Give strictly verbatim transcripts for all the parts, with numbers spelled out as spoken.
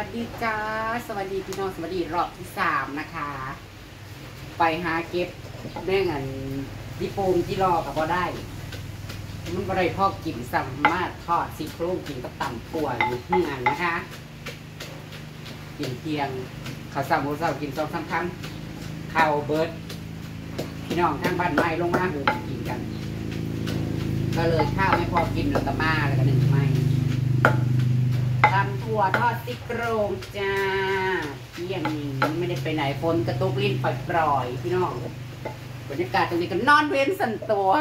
ดีจ้าสวัสดีพี่น้องสวัสดีรอบที่สามนะคะไปหาเก็บเรื่องอันดิโปมที่รอกับพอได้มันบริพ่อกินสามารถทอดซีโครงกินกับตำถั่วอยู่ที่งานนะคะกินเพียงข้าวสามโมเช้ากินสองสามคำข้าวเบิร์ดพี่น้องทางบ้านไม้ลงมาหูกินกันก็เลยข้าวไม่พอกินแล้วก็มาแล้วก็หนึ่งไม้ตำถั่วทอดซี่โครงจ้าเที่ยงนี้ไม่ได้ไปไหนฝนกระตุกลิ้นปล่อยๆพี่น้องบรรยากาศตรงนี้ก็นอนเว้นสันตัว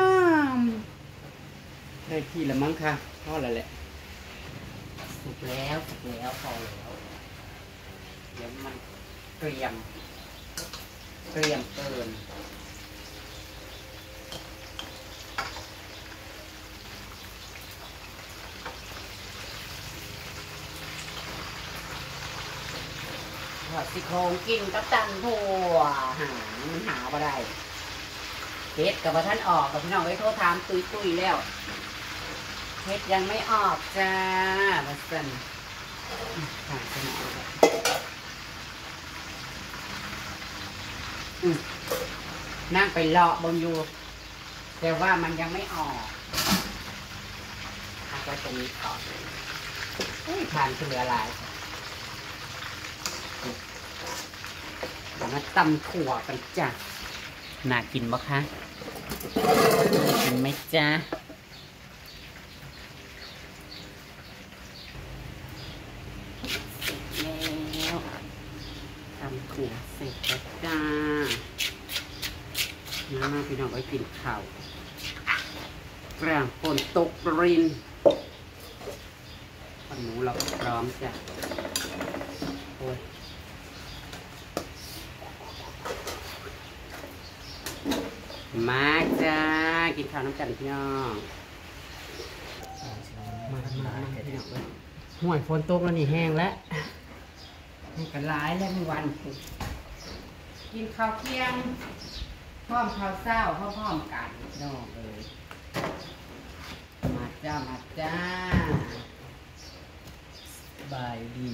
ได้ที่ละมั้งค่ะทอดแล้วแหละสุกแล้วสุกแล้วพอแล้วเดี๋ยวมันเตรียมเตรียมเกินทอดซี่โครงกินกับตำถั่วหามันหาบ่ได้เฮ็ดกับท่านออกกับพี่น้องไว้โทรถามตุยตุยแล้วเฮ็ดยังไม่ออกจ้ามาสั่นหาจะหนาวนั่งไปเลาะบนอยู่แต่ว่ามันยังไม่ออกเอาไว้ตรงนี้ก่อนทานคืออะไรมาตำถั่วกันจ้ะน่ากินบ่คะน่ากินไหมจ้าแล้วตำถั่วเสร็จแล้วจ้าน้ามาพี่น้องไปกินข้าวกลางฝนตกรินขนมเราพร้อมจ้ะโอ้ยมาจ้ากินข้าวน้ำกันพี่น้องมามามาพี่น้องเลยห่วยฝนตกแล้วนี่แห้งแล้วให้กันร้ายแล้วมีวันกินข้าวเที่ยงพร้อมข้าวเช้าพร้อมๆกันพี่น้องเลยมาจ้ามาจ้าบายดี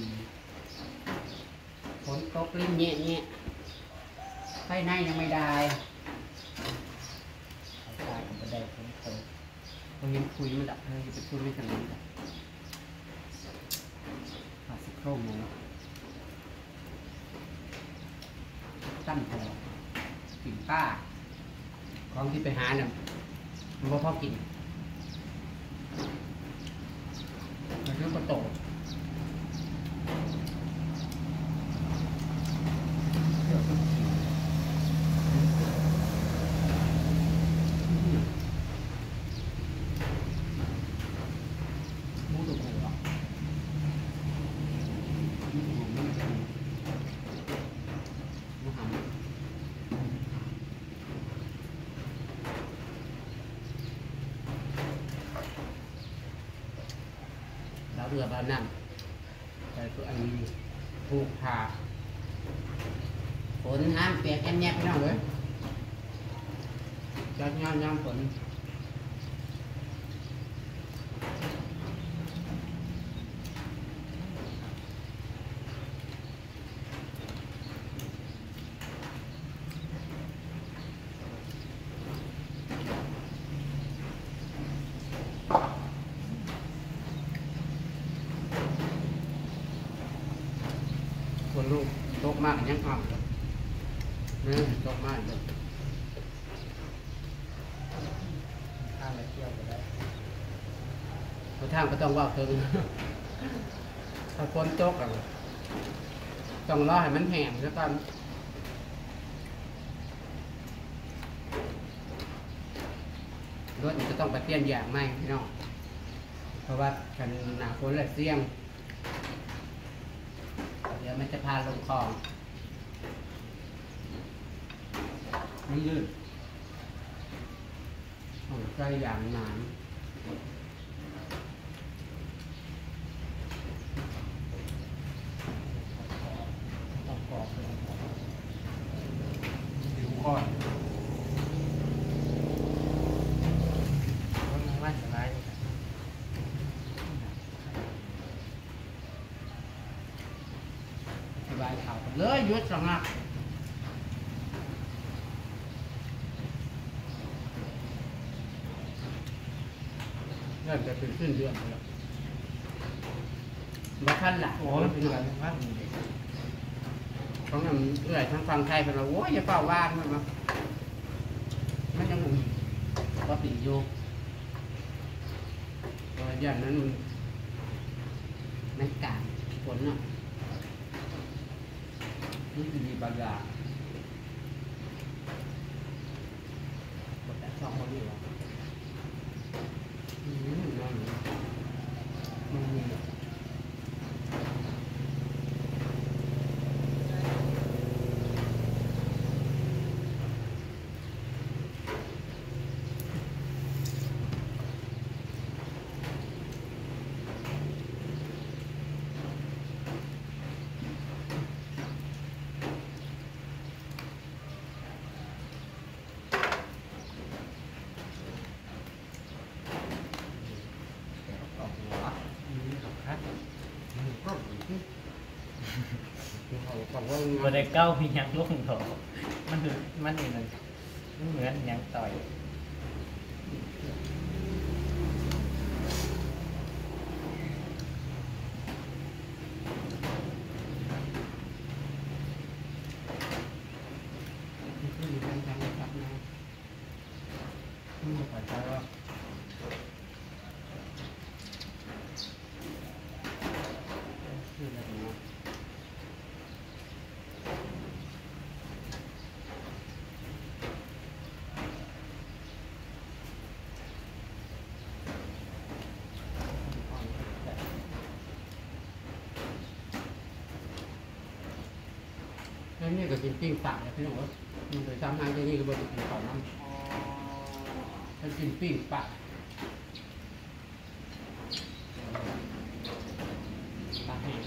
ฝนตกลิ้นเงี้ยเงี้ยไฟในยังไม่ได้ตายกับบันไดฝนตกเรายังคุยมันดับเลยไปคุยไม่กันเลยหาสิโครงเลยตั้งพอกินป้าของที่ไปหาเนี่ยมันก็พอกินมันก็โตเรือบ้านนั่นแต่ตัวอันนี้ผูกขาฝนห้ามเปียกแอนแยบไปหน่อยเลยจัดงานยามฝนคนลูกตกมากยังอ่ำนี่ตกมากเลยข้างไปเที่ยวก็ได้ตัวทางก็ต้องว่าเพิ่งถ้าคนตกอ่ะต้องรอให้มันแห้งแล้วกันรถจะต้องไปเปลี่ยนอย่างใหม่พี่น้องเพราะว่ากันหนาฝนและเสี่ยงเดี๋ยวมันจะพาลงคลองมันลื่นโอ้ใจอย่างหนานต้องกรอบผิวก้อนต้องมาสบายหยุดสงักเริ่มจะเป็นขึ้นเดือนแล้วบ้าขั้นละโอ้แล้วเป็นอะไรบ้างของน้ำเอื่อยทางฝั่งไทยเป็นเราโอ้ยอย่าเฝ้าว่างมันมามันยังมีก็ติอยู่ตัวอย่างนั้นมันมันกาดฝนอ่ะนี่คือมีบางอย่างกดแต่ช่องเขาดีวะอืมนั่นมันมีบริเก้ามียังลุ่งถอมันคือมันนี่มันเหมือนยังต่อยไม่ใช่ว่าแล้วนี่ก็กินปิ้งปลาเลยพี่น้องว่ามันเคยทำงานที่นี่ก็บริกินข้าวน้ำถ้ากินปิ้งปลาปลาแห้ง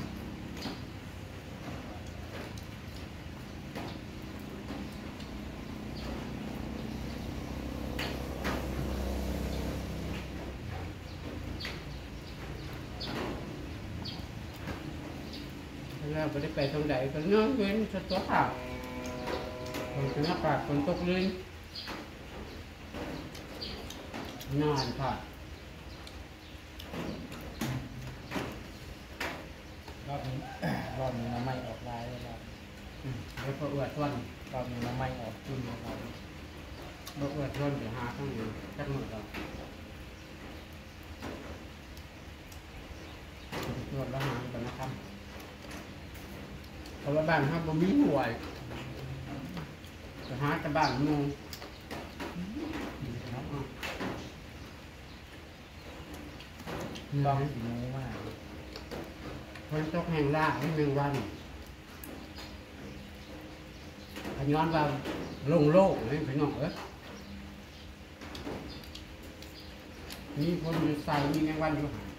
แล้วไม่ได้ไปทางใดก็เนื่องเว้นชัดตัวข่าวผมถึงอากาศฝนตกเลยนานค่ะรอบนี้รอบนี้น้ำไม่ออกลายเลยรอบแล้วก็อวดต้นรอบนี้น้ำไม่ออกขึ้นออกลายแล้วอวดต้นเดี๋ยวหาข้างหนึ่งจักหมดเราตรวจแล้วหากันนะครับเพราะว่าบ้านครับบ่มีหวยจะหาแต่บ้านมูครับบ้องสีมูมากคนตกแห่งล่าให้หนึ่งวันขย้อนว่าลงโลกนี่พี่น้องเอ้ยมีคนอยู่ใส่มีแมงวันอยู่หา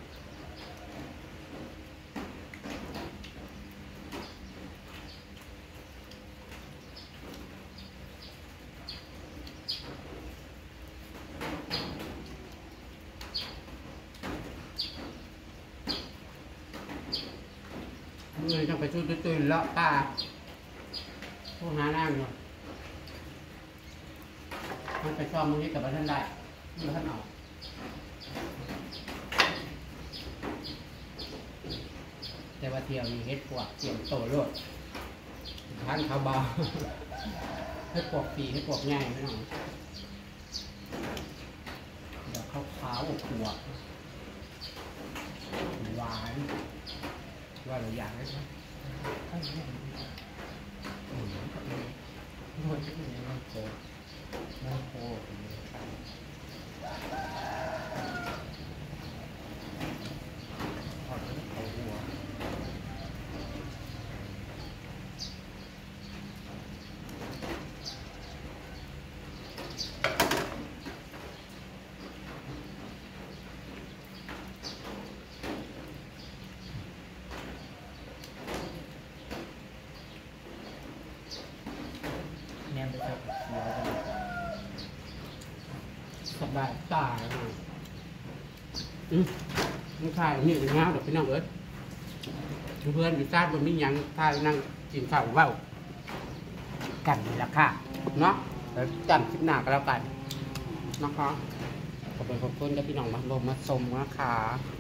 เงินต้องไปช่วยตื่นเลาะป่าผู้หานั่งเนาะมันไปซ่อมตรงนี้กับท่านได้ดูท่านออกแต่ว่าเที่ยวนี้เฮ็ดปวกเตรียมโตโลดท่านเขาเบาเฮ็ดปวกปีเฮ็ดปวกใหญ่ไม่น้องเดี๋ยวเขาขาวอบปวกหวานว่าเราอยากได้ไหมโอ้ยมันจะเป็นน้ำโคน้ำโคทอดแล้วเขาหัวเนี่ยไปชอบเขียวกันสบายตาเลยอืมมันถ่ายนี่เป็นงามเดี๋ยวพี่น้องเอ้ยเพื่อนอยู่ใต้บนมีหยังถ่ายนั่งกินข้าวเว้ากันนี่แหละค่ะเนาะแล้วจำคลิปหน้าก็แล้วกันนะคะขอบคุณขอบคุณที่พี่น้องมาลงมาชมนะคะ